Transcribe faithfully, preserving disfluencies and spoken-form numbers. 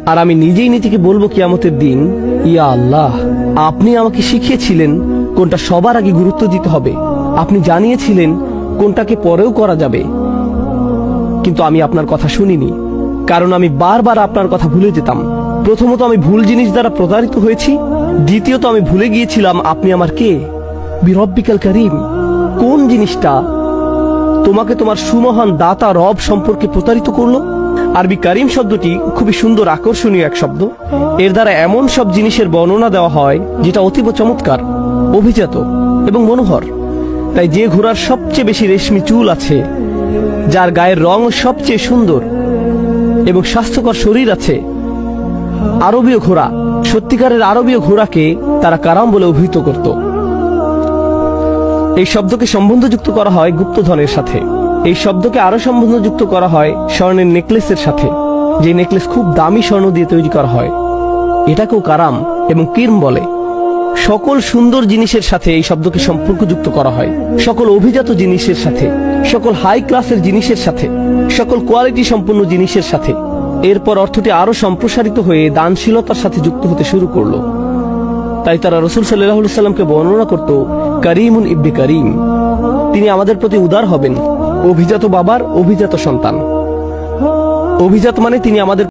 আর আমি নিজেই নিজেকে বলবো কিয়ামতের দিন, ইয়া আল্লাহ, আপনি আমাকে শিখিয়েছিলেন কোনটা সবার আগে গুরুত্ব দিতে হবে, আপনি জানিয়েছিলেন কোনটাকে পরেও করা যাবে, কিন্তু আমি আপনার কথা শুনিনি, কারণ আমি বারবার আপনার কথা ভুলে যেতাম। প্রথমত আমি ভুল জিনিস দ্বারা প্রতারিত হয়েছি, দ্বিতীয়ত আমি ভুলে গিয়েছিলাম আপনি আমার কে। বিরব্বিকাল কারীম, কোন জিনিসটা তোমাকে তোমার সুমহান দাতা রব সম্পর্কে প্রতারিত করলো? আরবি কারীম শব্দটি খুবই সুন্দর, আকর্ষণীয় এক শব্দ। এর দ্বারা এমন সব জিনিসের বর্ণনা দেওয়া হয় যেটা অতীব চমৎকার, অভিজাত এবং মনোহর। তাই যে ঘোড়ার সবচেয়ে বেশি রেশমি চুল আছে, যার গায়ের রং সবচেয়ে সুন্দর এবং স্বাস্থ্যকর শরীর আছে, আরবীয় ঘোড়া, সত্যিকারের আরবীয় ঘোড়াকে তারা কারাম বলে অভিহিত করত। এই শব্দকে সম্বন্ধযুক্ত করা হয় গুপ্তধনের সাথে। এই শব্দকে আরো সম্বন্ধযুক্ত করা হয় স্বর্ণের নেকলেসের সাথে, যে নেকলেস খুব দামি স্বর্ণ দিয়ে তৈরি করা হয়। এটাকেও কারাম এবং কিরম বলে। সকল সুন্দর জিনিসের সাথে এই শব্দকে সম্পর্কযুক্ত করা হয়, সকল অভিজাত জিনিসের সাথে, সকল হাই ক্লাসের জিনিসের সাথে, সকল কোয়ালিটি সম্পন্ন জিনিসের সাথে। এরপর অর্থটি আরো সম্প্রসারিত হয়ে দানশীলতার সাথে যুক্ত হতে শুরু করলো। তাই তারা রাসূল সাল্লাল্লাহু আলাইহি ওয়াসাল্লামকে বর্ণনা করত কারীমুন ইবনে কারীম, তিনি আমাদের প্রতি উদার হবেন, অভিজাত বাবার অভিজাত সন্তান। অভিজাত মানে তিনি আমাদের